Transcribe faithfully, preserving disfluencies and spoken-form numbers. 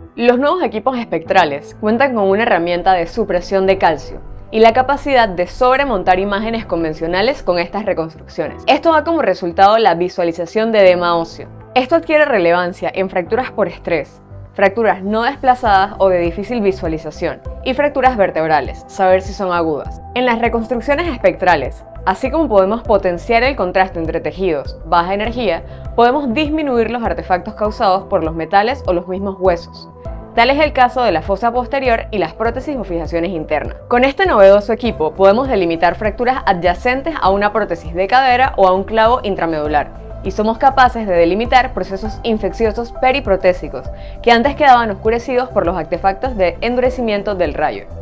Los nuevos equipos espectrales cuentan con una herramienta de supresión de calcio y la capacidad de sobremontar imágenes convencionales con estas reconstrucciones. Esto da como resultado la visualización de edema óseo. Esto adquiere relevancia en fracturas por estrés, fracturas no desplazadas o de difícil visualización, y fracturas vertebrales, saber si son agudas. En las reconstrucciones espectrales, así como podemos potenciar el contraste entre tejidos, baja energía, podemos disminuir los artefactos causados por los metales o los mismos huesos. Tal es el caso de la fosa posterior y las prótesis o fijaciones internas. Con este novedoso equipo podemos delimitar fracturas adyacentes a una prótesis de cadera o a un clavo intramedular, y somos capaces de delimitar procesos infecciosos periprotésicos que antes quedaban oscurecidos por los artefactos de endurecimiento del rayo.